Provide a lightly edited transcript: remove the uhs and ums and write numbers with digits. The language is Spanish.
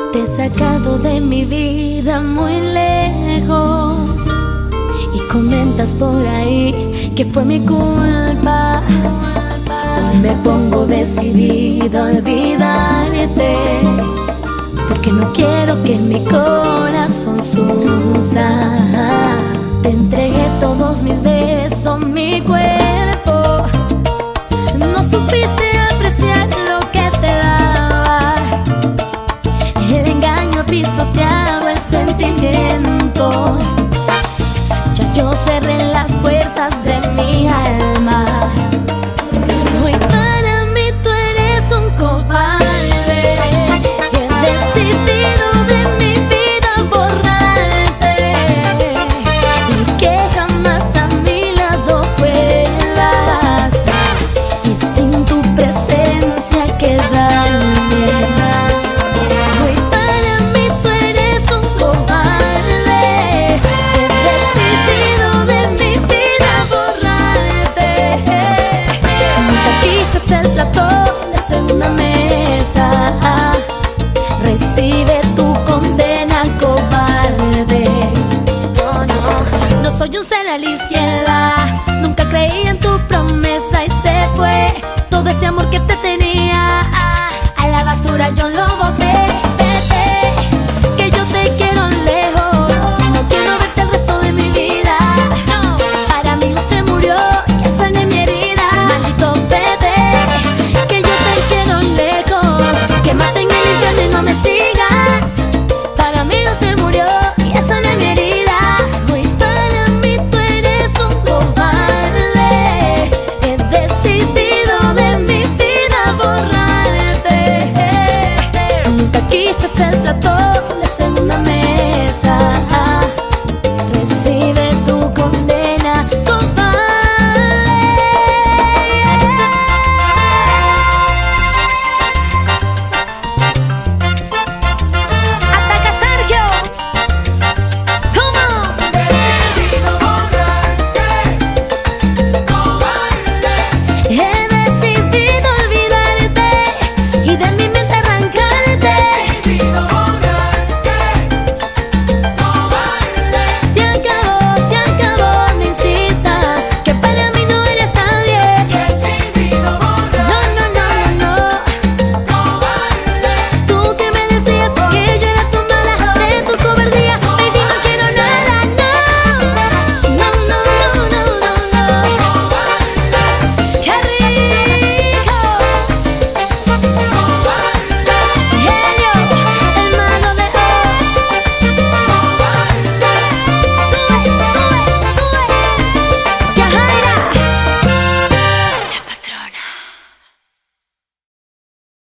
Te he sacado de mi vida muy lejos y comentas por ahí que fue mi culpa. Hoy me pongo decidida a olvidarte, porque no quiero que mi corazón sufra. Te entregué todos mis besos, mi cuerpo. No supiste